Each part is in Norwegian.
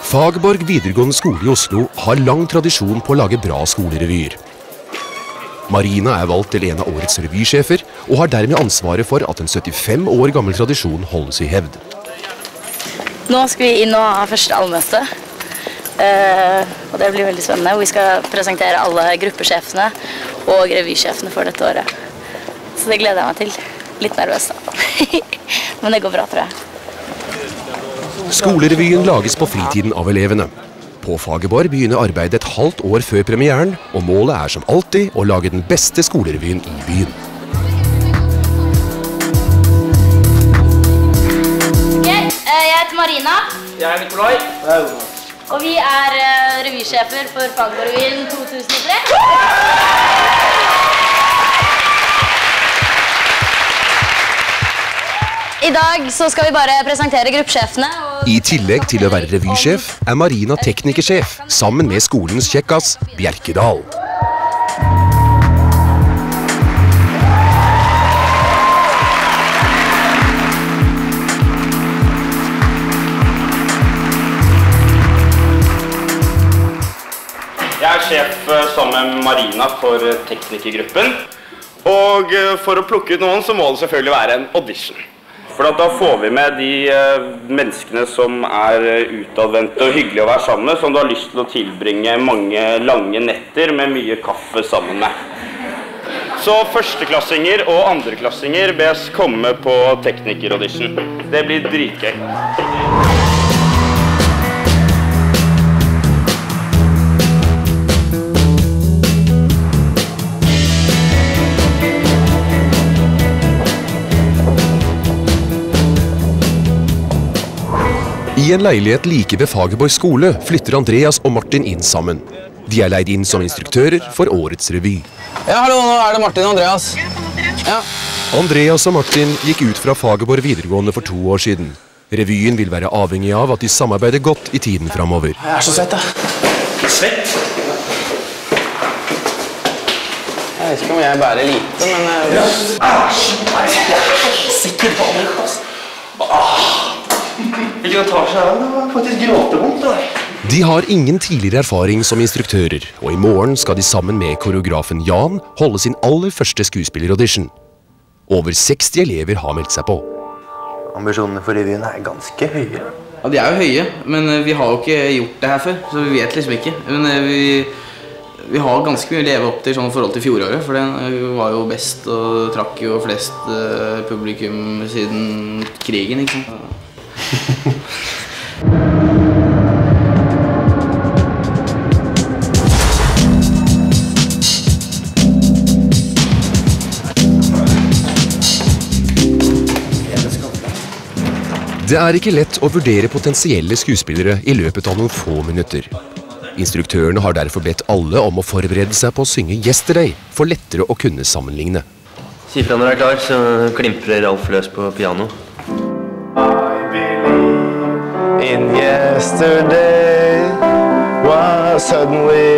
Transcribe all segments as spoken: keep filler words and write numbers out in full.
Fagerborg videregående skole i Oslo har lang tradisjon på å lage bra skolerevyer. Marina er valgt til en av årets revysjefer, og har dermed ansvaret for at en syttifem år gammel tradisjon holdes i hevd. Nå skal vi inn og ha første allmøte, uh, og det blir veldig spennende. Vi skal presentere alle gruppesjefene og revysjefene for dette året. Så det gleder jeg meg til. Litt nervøs da. Men det går bra, tror jeg. Skolerevyen lages på fritiden av elevene. På Fagerborg begynner arbeidet et halvt år før premieren, og målet er som alltid å lage den beste skolerevyen i byen. Ok, jeg heter Marina. Jeg er Nikolai. Og vi er revysjefer for Fagerborg-revyen to tusen og tre. I dag så skal vi bare presentere gruppesjefene. I tillegg til å være revysjef er Marina teknikersjef, sammen med skolens kjekkas, Bjerkedal. Jeg er sjef sammen med Marina for teknikergruppen. Og for å plukke ut noen så må det selvfølgelig være en audition. For da får vi med de menneskene som er utadvendte og hyggelige å være sammen med, som du har lyst til å tilbringe mange lange netter med mye kaffe sammen med. Så førsteklassinger og andreklassinger bes komme på teknikeraudition. Det blir dritgøy. I en leilighet like ved Fagerborg skole flytter Andreas og Martin inn sammen. De er leid inn som instruktører for årets revy. Ja, hallo, nå er det Martin og Andreas. Ja. Andreas og Martin gikk ut fra Fagerborg videregående for to år siden. Revyen vil være avhengig av at de samarbeider godt i tiden fremover. Jeg er så svett, da. Svett? Jeg vet ikke om jeg bærer lite, men... Æsj! Jeg er sikker på alle. Ikke å ta seg av, det var faktisk gråtevondt da. De har ingen tidligere erfaring som instruktører, og i morgen skal de sammen med koreografen Jan holde sin aller første skuespilleraudition. Over seksti elever har meldt seg på. Ambisjonene for revyen er ganske høye. Ja, de er jo høye, men vi har jo ikke gjort det her før, så vi vet liksom ikke. Men vi, vi har ganske mye å leve opp til sånn forhold til fjoråret, for den var jo best og trakk jo flest publikum siden krigen, ikke sant? Det er ikke lett å vurdere potensielle skuespillere i løpet av noen få minutter. Instruktørene har derfor bedt alle om å forberede seg på å synge Yesterday, for lettere å kunne sammenligne. Si fra når du er klar, så klimprer Ralf løs på piano. In yesterday, why suddenly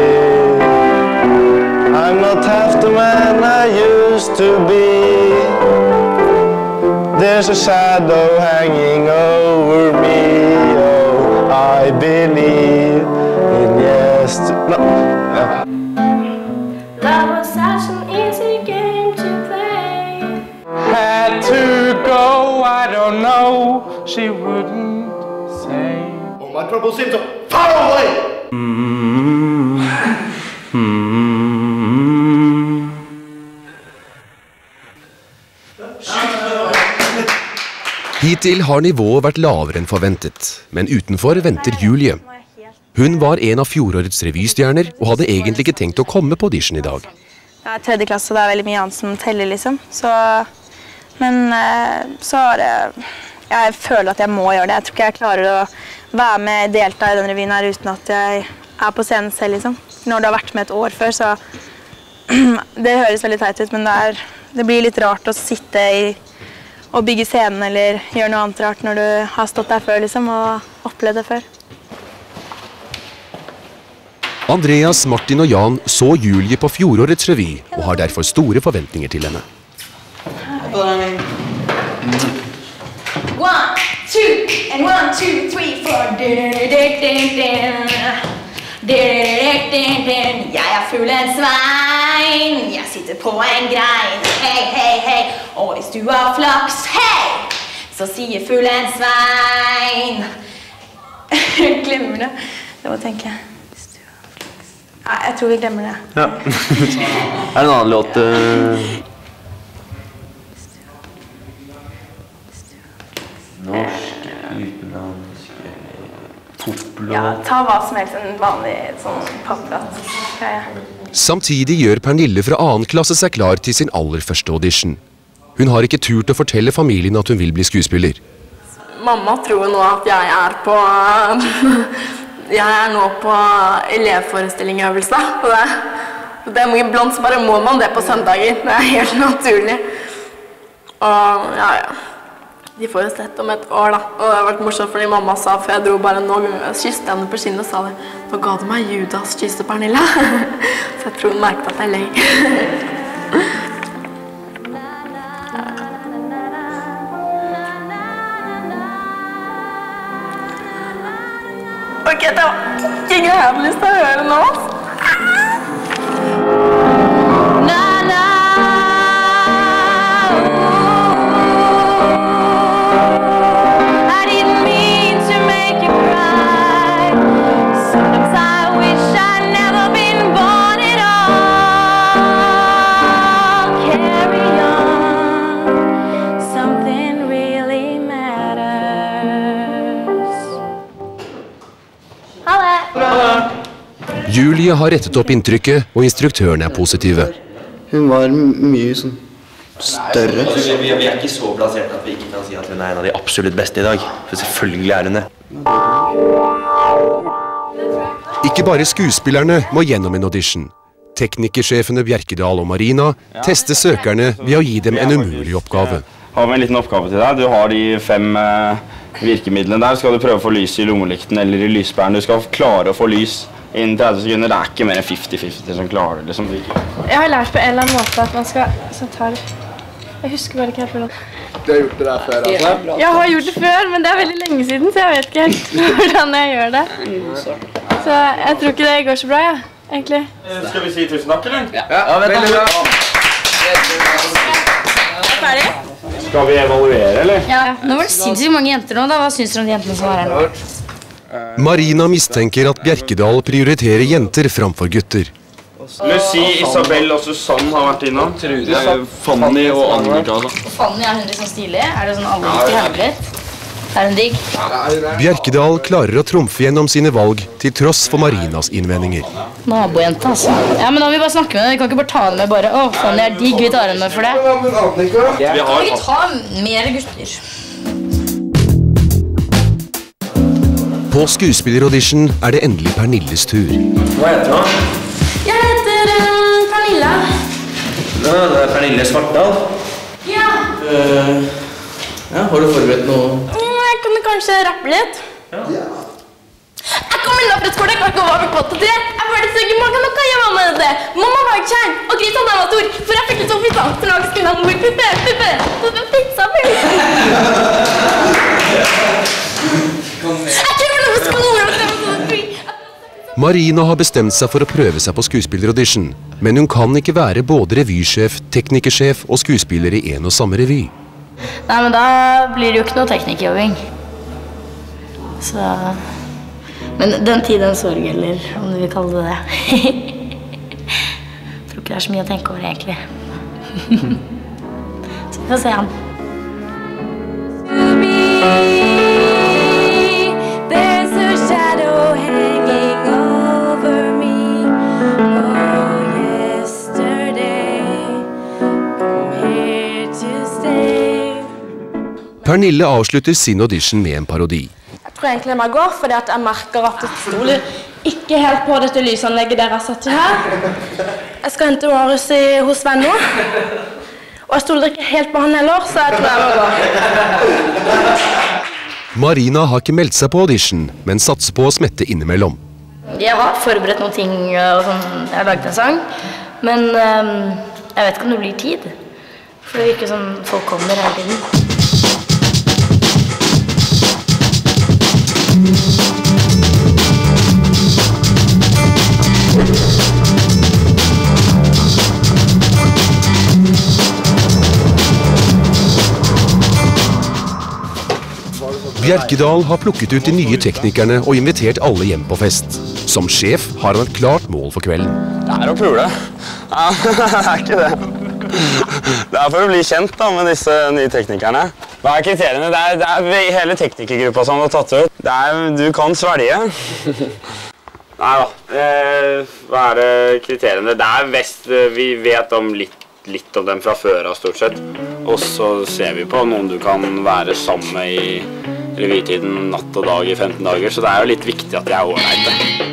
I'm not half the man I used to be. There's a shadow hanging over me. Oh, I believe in yesterday. No. Yeah. That was such an easy game to play. Had to go, I don't know. She wouldn't. All my troubles seem so far away! Mm. Mm. Hittil har nivået vært lavere enn forventet, men utenfor venter Julie. Hun var en av fjorårets revystjerner og hadde egentlig ikke tenkt å komme på audition i dag. Jeg er tredje klasse, og det er veldig mye annet som teller, liksom. Så, men så har det... Jeg føler at jeg må gjøre det. Jeg tror ikke jeg klarer å være med, delta i den revyen her uten at jeg er på scenen selv, liksom. Når du har vært med et år før, så... Det høres veldig teit ut, men det, er, det blir litt rart å sitte i... og bygge scenen, eller gjøre noe annet rart når du har stått der før, liksom, og opplevd det før. Andreas, Martin og Jan så Julie på fjorårets revy, og har derfor store forventninger til henne. One, two, and one, two, three, four. Jeg er fuglens Svein, jeg sitter på en grein. Hei, hei, hei, og hvis du har flaks, hei, så sier fuglens Svein. Jeg glemmer det. Det må tenke. Nei, jeg tror vi glemmer det. Ja. Er det en annen låt? Uh... Norsk, utenlandsk, poplåt. Ja, ta hva som helst en vanlig sånn papplat. Samtidig gjør Pernille fra annen klasse seg klar til sin aller første audition. Hun har ikke turt å fortelle familien at hun vil bli skuespiller. Mamma tror nå at jeg er på jeg er nå på elevforestillingsøvelse. Det er mye blant, så bare må man det på søndager. Det er helt naturlig. Og ja, ja. De får jo sett om et år da. Og det har vært morsomt fordi mamma sa, for jeg dro bare nå, kysste henne på kinnet og sa det. Nå ga du meg Judas kysse Pernille. Så jeg tror hun merket at jeg løy. Ok, det var ikke jeg hadde lyst til å høre nå. Julie har rettet opp inntrykket, og instruktørene er positive. Hun var mye sånn større. Vi, vi er ikke så plassert at vi ikke kan si at hun er en av de absolutt beste i dag. For selvfølgelig er hun det. Ikke bare skuespillerne må gjennom en audition. Teknikersjefene Bjerkedal og Marina tester søkerne ved å gi dem en umulig oppgave. Har vi en liten oppgave til deg. Du har de fem uh, virkemidlene der. Skal du prøve å få lys i lommelykten eller i lyspæren. Du skal klare å få lys innen tretti sekunder. Det er ikke mer enn femti femti som klarer det. Liksom. Jeg har lært på en eller annen måte at man skal så ta det. Jeg husker bare ikke helt hvordan. Du har gjort det der før, altså? Jeg har gjort det før, men det er veldig lenge siden, så jeg vet ikke helt hvordan jeg gjør det. Så jeg tror ikke det går så bra, ja, egentlig. Skal vi si tusen takk, eller? Ja, ja veldig bra. Er du ferdig? Skal vi evaluere, eller? Ja, nå var det sinnssykt mange jenter nå, da. Hva synes dere om de jentene som var her nå? Marina mistenker at Bjerkedal prioriterer jenter framfor gutter. Lucy, Isabel og Susanne har vært innom. Fanny og Annika. Og Fanny, er hun liksom stilig? Er det sånn alle liker henne litt? Er hun digg? Bjerkedal klarer å trumfe gjennom sine valg til tross for Marinas innvendinger. Nabojente, altså. Ja, men da må vi bare snakke med henne. Vi kan ikke bare ta henne med bare, å, Fanny er digg, vi tar henne med for det. Vi kan ikke ta mer gutter. På skuespilleraudition er det endelig Pernilles tur. Hva heter du? Jeg heter um, Pernille. Ja, det er Pernille Svartdal. Ja. Uh, ja, har du forberedt noe? Jeg kunne kanskje rappe litt. Ja. Jeg kom inn opp til skolen, jeg kan ikke over på åtte tre. Jeg var det søk i magen, og hva gjør mamma med det? Mamma var ikke kjern, og grisen den var stor, for jeg fikk litt sånn pizza, så laget skulle han mor puppe, puppe, puppe, pizza, Marina har bestemt seg for å prøve seg på skuespilleraudition, men hun kan ikke være både revysjef, teknikersjef og skuespiller i en og samme revy. Nei, men da blir det jo ikke noe teknikerjobbing. Så... Men den tid den sorg, eller om du vil kalle det det. Jeg tror ikke det er så mye å tenke over, egentlig. Så vi får se han. Pernille avslutter sin audition med en parodi. Jeg tror egentlig jeg må gå, fordi at jeg merker at det stoler ikke helt på dette lysanlegget dere har satt til her. Jeg skal hente Marius hos venner, og jeg stoler ikke helt på han heller, så jeg tror jeg må gå. Marina har ikke meldt seg på audition, men satser på å smette innimellom. Jeg har forberedt noen ting, og sånn, jeg har laget en sang, men um, jeg vet ikke om det blir tid. For det virker som folk kommer hele tiden. Bjerkedal har plukket ut de nye teknikerne og invitert alle hjem på fest. Som sjef har han et klart mål for kvelden. Det er å pule. Ja, det er ikke det. Det er for å bli kjent da, med disse nye teknikerne. Hva er kriteriene? Det er, det er hele teknikergruppa som har tatt ut. Det er, du kan svelge. Nei da, eh, hva er det kriteriene? Det er vest, vi vet om litt, litt om dem fra før av stort sett. Og så ser vi på noen du kan være sammen med i revytiden natt og dag i femten dager, så det er jo litt viktig at de er ålreite.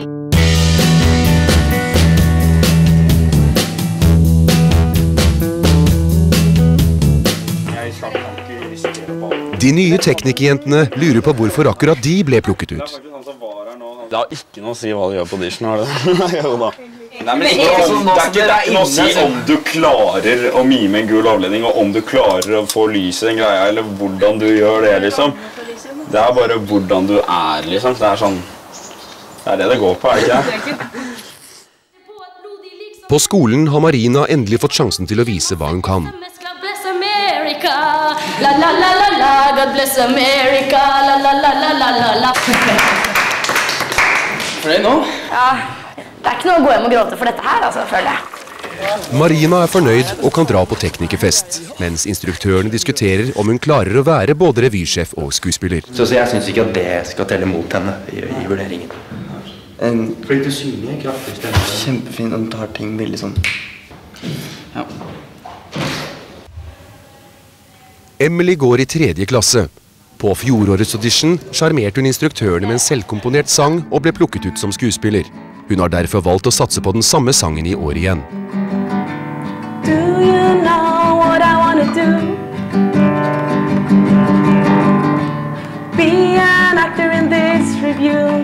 De nye teknikerjentene lurer på hvorfor akkurat de ble plukket ut. Det har ikke noe å si hva du gjør på audition, har det? Jo da. Nei, men ikke, det er ikke, det er ikke noe å si om du klarer å mime en gul avledning, og om du klarer å få lys i den greia, eller hvordan du gjør det, liksom. Det er bare hvordan du er, liksom. Det er sånn, det er det det går på, er det ikke? På skolen har Marina endelig fått sjansen til å vise hva hun kan. La la la la la, God bless America, la la la la la la la. Fornøyd nå? Ja, det er ikke noe å gå hjem og gråte for dette her, altså, føler jeg. Marina er fornøyd og kan dra på teknikerfest, mens instruktørene diskuterer om hun klarer å være både revysjef og skuespiller. Så, så jeg synes ikke at det skal telle mot henne i, i vurderingen. En, Fordi du synger kraftig stemme. Kjempefin, og tar ting veldig sånn. Ja. Emily går i tredje klasse. På fjorårets audition sjarmerte hun instruktørene med en selvkomponert sang og ble plukket ut som skuespiller. Hun har derfor valgt å satse på den samme sangen i år igjen. Do you know what I want to do? Be an actor in this review.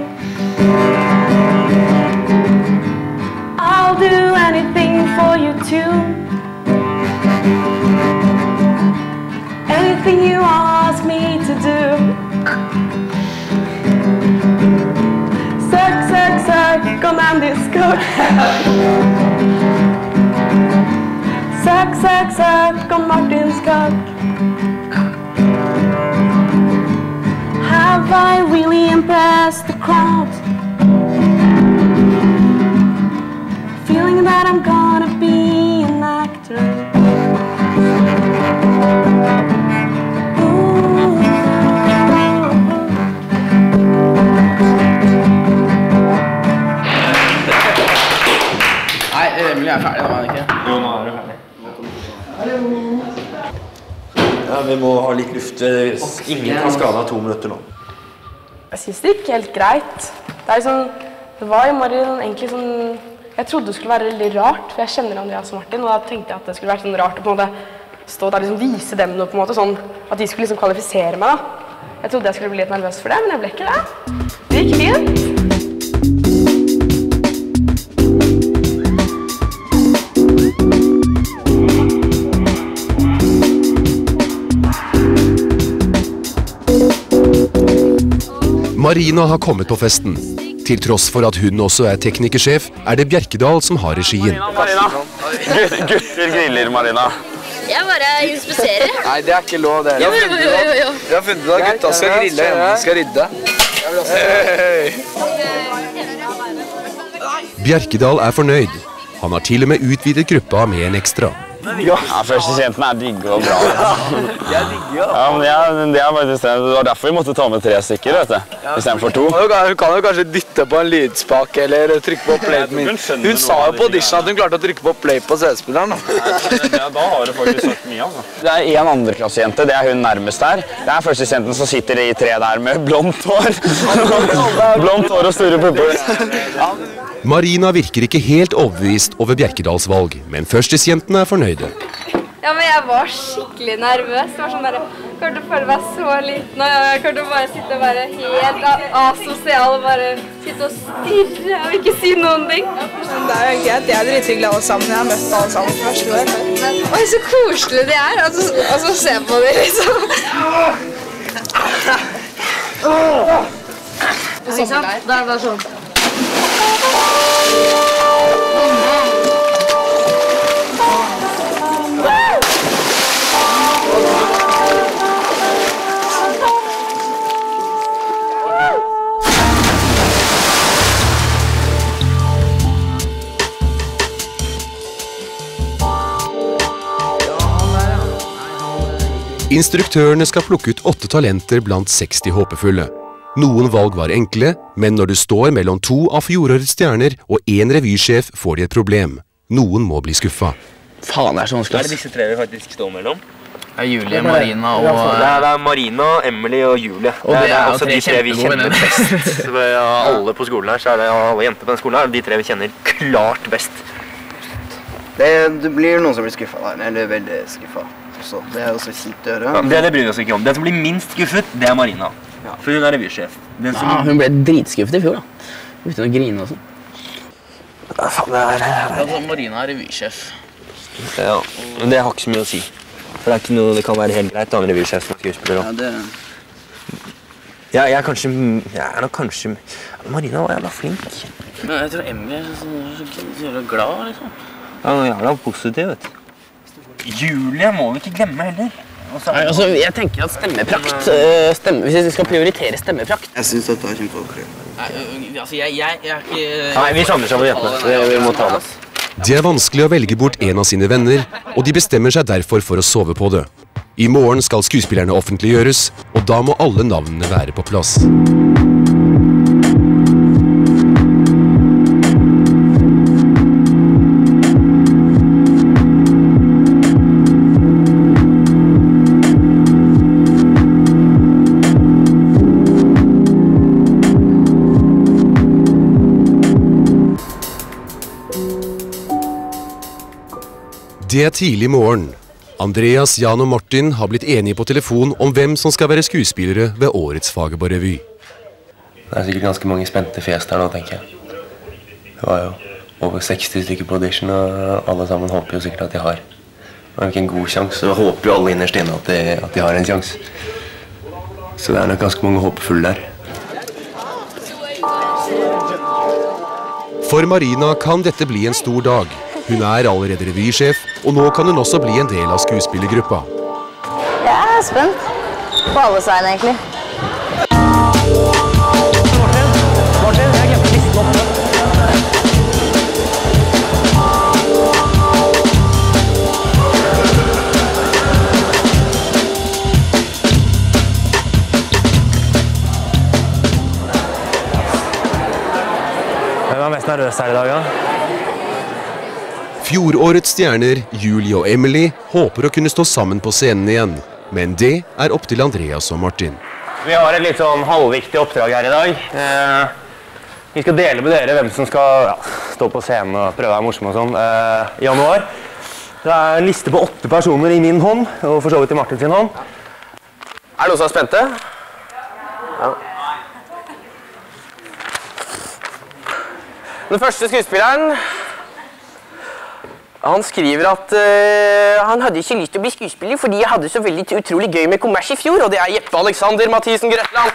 I'll do anything for you too. Anything you ask me to do. Søk, søk, søk om Andys skog. Søk, søk, søk om Martins skog. Have I really impressed the crowd? Feeling that I'm gonna be an actor. Emily er ferdig, da, er det ikke? Jo, nå er det ferdig. Ja, vi må ha litt luft. Ingen kan skade av to minutter nå. Jeg synes det gikk helt greit. Det er liksom, det var i morgen egentlig sånn, jeg trodde det skulle være veldig rart, for jeg kjenner Andreas og Martin, og da tenkte jeg at det skulle vært sånn rart å på en måte stå der og liksom vise dem noe på en måte, sånn at de skulle liksom kvalifisere meg da. Jeg trodde jeg skulle bli litt nervøs for det, men jeg ble ikke det. Det gikk fint. Marina har kommet på festen. Til tross for at hun også er teknikersjef, er det Bjerkedal som har regien. Marina, Marina. Gutter griller, Marina. Jeg bare inspiserer. Nei, det er ikke lov, det. Jo, jo, jo, jo, jo. Vi har funnet ut at gutta skal grille, jentene skal rydde. Bjerkedal er fornøyd. Han har til og med utvidet gruppa med en ekstra. Ja, førstesjentene er digge og bra. Jeg digger jo. Ja, men det, er, det, er faktisk, det var derfor vi måtte ta med tre stykker, vet du, i stedet for to. Hun kan jo kanskje dytte på en lydspak eller trykke på play. Hun sa jo på audition at hun klarte å trykke på play på C D-spilleren. Da har du faktisk sagt mye, altså. Det er en andreklassejente, det er hun nærmest her. Det er førstesjenten som sitter i tre der med blondt hår. Blondt hår og store pupper. Marina virker ikke helt overbevist over Bjerkedals valg, men førstesjentene er fornøyde. Ja, men jeg var skikkelig nervøs. Det var sånn der, jeg kom til å føle meg så liten, og jeg kom til å bare sitte og være helt asosial og bare sitte og stirre og ikke si noen ting. Det er jo egentlig at jeg er drithyggelig alle sammen. Jeg har møtt alle sammen for første gang. Oi, så koselig de er. Altså, altså se på dem, liksom. på sommerleir. Da er det bare sånn. Instruktørene skal plukke ut åtte talenter blant seksti håpefulle. Noen valg var enkle, men når du står mellom to av fjorårets stjerner og en revysjef, får de et problem. Noen må bli skuffa. Faen, det er så vanskelig. Er det disse tre vi faktisk står mellom? Det er Julie, Marina og... Det er, det er Marina, Emily og Julie. Og det er, det er også tre de tre vi kjenner best. Ja, alle på skolen her, så er det alle jenter på den skolen her, de tre vi kjenner klart best. Det, du blir noen som blir skuffet der, eller veldig skuffet. Så det er også kjipt å gjøre. Ja, det, det bryr vi oss ikke om. Den som blir minst skuffet, det er Marina. Ja. For hun er revysjef. Den som... Ja, hun ble dritskuffet i fjor da. Uten å grine og sånn. Ja, faen, det er... Altså, Marina er revysjef. Ja, men det har ikke så mye å si. For det er ikke noe, det kan være helt greit, da, en revysjef som skuespiller også. Ja, det... Ja, jeg er kanskje... Jeg er nok kanskje... Marina var jævla flink. Men jeg tror Emily er så, så, så jævla glad, liksom. Ja, hun er jævla positiv, vet du. Julie må vi ikke glemme heller. Nei, altså, jeg tenker at stemmeprakt, stemme, hvis vi skal prioritere stemmeprakt... Jeg synes dette er kjempeåkelig. Altså, jeg, jeg, jeg er ikke... Nei, vi samler sammen jentene. Vi, vi må ta det. Det er vanskelig å velge bort en av sine venner, og de bestemmer seg derfor for å sove på det. I morgen skal skuespillerne offentliggjøres, og da må alle navnene være på plass. Det er tidlig morgen. Andreas, Jan og Martin har blitt enige på telefon om hvem som skal være skuespillere ved årets Fagerborg-revy. Det er sikkert ganske mange spente fjes der nå, tenker jeg. Det var jo over seksti stykker på audition, og alle sammen håper jo sikkert at de har. Det er ikke en god sjanse, så håper jo alle innerst inne at de, at de har en sjanse. Så det er nok ganske mange håpefulle der. For Marina kan dette bli en stor dag. Hun er allerede revysjef, og nå kan hun også bli en del av skuespillergruppa. Jeg er spent. På alle siden, egentlig. Martin, jeg glemte listen opp. Hvem er mest nervøs her i dag, da? Fjorårets stjerner, Julie og Emily, håper å kunne stå sammen på scenen igjen. Men det er opp til Andreas og Martin. Vi har et litt sånn halvviktig oppdrag her i dag. Eh, vi skal dele med dere hvem som skal ja, stå på scenen og prøve å være morsom og sånn eh, i januar. Det er en liste på åtte personer i min hånd, og for så vidt i Martin sin hånd. Er det noen som er spente? Ja. Den første skuespilleren, han skriver at uh, han hadde ikke lyst til å bli skuespiller fordi jeg hadde så veldig utrolig gøy med kommers i fjor, og det er Jeppe Alexander Mathisen Grøtland.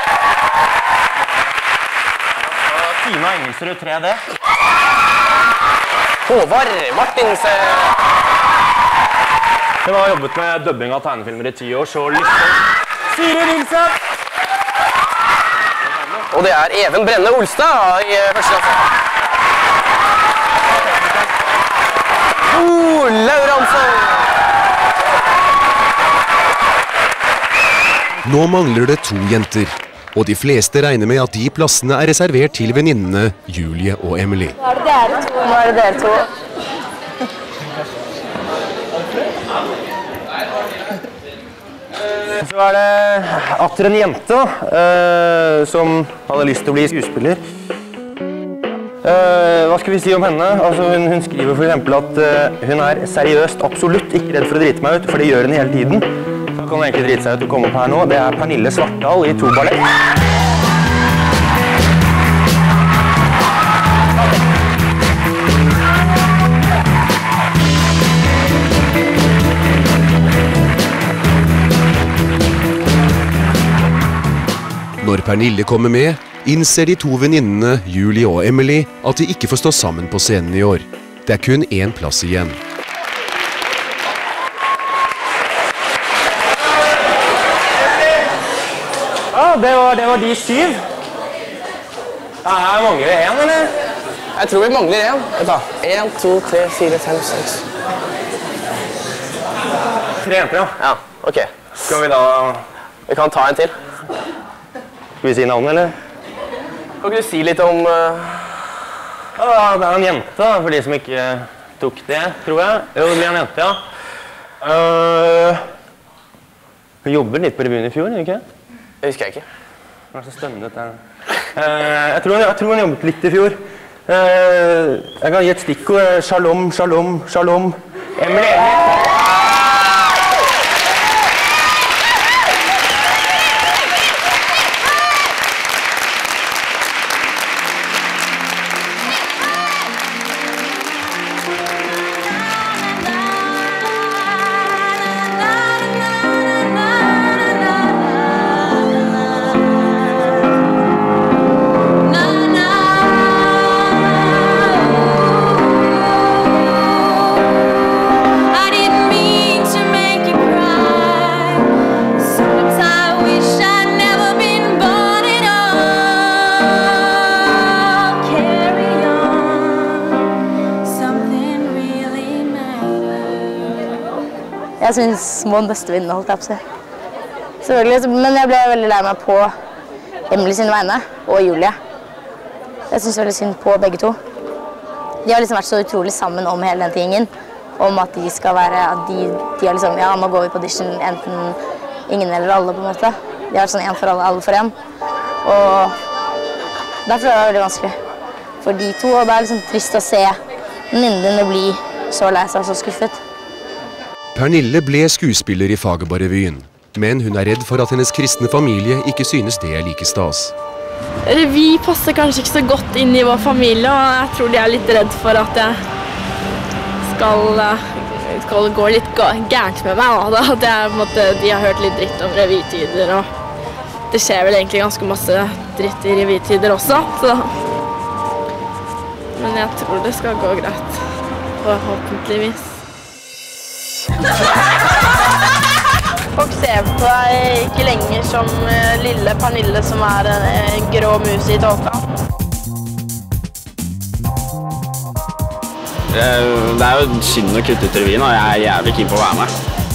Tina Engelsrud tre D. Håvard Martinsen. Hun har jobbet med dubbing av tegnefilmer i ti år, så liksom Siri Nilsen. Og det er Even Brenne Olstad i første klasse. Oh, Lauransson! Nå mangler det to jenter, og de fleste regner med at de plassene er reservert til venninnene Julie og Emily. Nå er det dere to. Nå er det dere to. Så er det atter en jente uh, som hadde lyst til å bli skuespiller. Uh, hva skal vi si om henne? Altså, hun, hun skriver for eksempel at uh, hun er seriøst absolutt ikke redd for å drite meg ut, for det gjør hun hele tiden. Så kan hun egentlig drite seg ut og komme opp her nå. Det er Pernille Svartdal i to ballett. Når Pernille kommer med, innser de to venninnene, Julie og Emily, at de ikke får stå sammen på scenen i år. Det er kun én plass igjen. Ja, det var, det var de syv. Her mangler det en, eller? Jeg tror vi mangler en. Vet du, en, to, tre, fire, fem, seks. Tre jenter, ja. Ja, ok. Skal vi da... Vi kan ta en til. Skal vi si navnet, eller? Kan ikke du si litt om... Uh... Ja, det er en jente, da, for de som ikke tok det, tror jeg. Jo, det blir en jente, ja. Uh... Hun jobber litt på revyen i fjor, ikke? Det husker jeg ikke. Det er så spennende dette. Uh, jeg, tror hun, jeg tror hun jobbet litt i fjor. Uh, jeg kan gi et stikkord. Shalom, shalom, shalom. Emily. Jeg synes små beste vinner holdt jeg på seg. Selvfølgelig, men jeg ble veldig lei meg på Emily sine vegne og Julie. Jeg synes veldig synd på begge to. De har liksom vært så utrolig sammen om hele den tingen. Om at de skal være, at de, de har liksom, ja, nå går vi på audition, enten ingen eller alle på en måte. De har sånn en for alle, alle for en. Og derfor er det veldig vanskelig for de to, og det er liksom trist å se venninnene bli så lei seg og så skuffet. Pernille ble skuespiller i Fagerborg-revyen, men hun er redd for at hennes kristne familie ikke synes det er like stas. Revy passer kanskje ikke så godt inn i vår familie, og jeg tror de er litt redd for at jeg skal, skal gå litt gærent med meg. Da. At jeg, på en måte, de har hørt litt dritt om revytider, og det skjer vel egentlig ganske masse dritt i revytider også. Så. Men jeg tror det skal gå greit, forhåpentligvis. Folk ser på deg ikke lenger som lille Pernille som er en grå mus i tåka. Det er jo synd å kutte ut revyen, og jeg er jævlig keen på å være med.